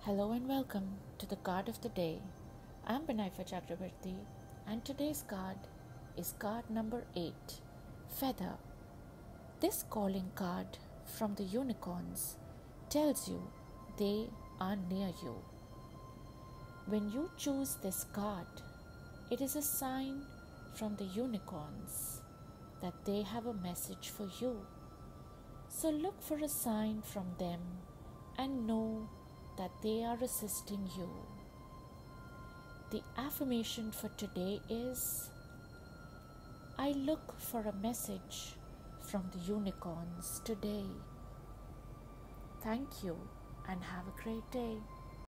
Hello and welcome to the card of the day. I'm Binaifer Chakraborty and today's card is card number 8, Feather. This calling card from the unicorns tells you they are near you. When you choose this card, it is a sign from the unicorns that they have a message for you. So look for a sign from them and know that they are assisting you. The affirmation for today is, I look for a message from the unicorns today. Thank you and have a great day.